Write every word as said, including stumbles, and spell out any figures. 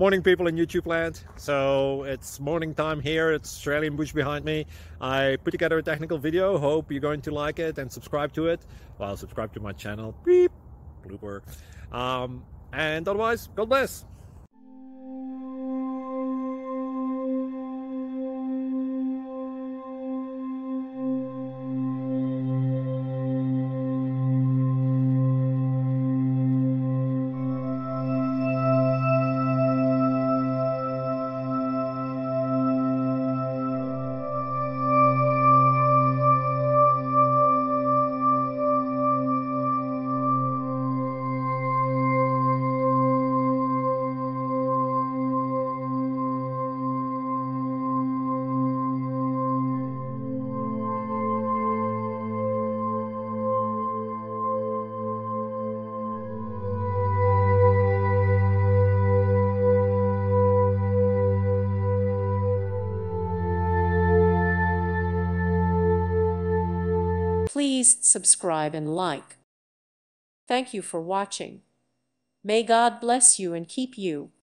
Morning, people in YouTube land. So it's morning time here. It's Australian bush behind me. I put together a technical video. Hope you're going to like it and subscribe to it. Well, subscribe to my channel. Beep. Blooper. Um, and otherwise, God bless. Please subscribe and like. Thank you for watching. May God bless you and keep you.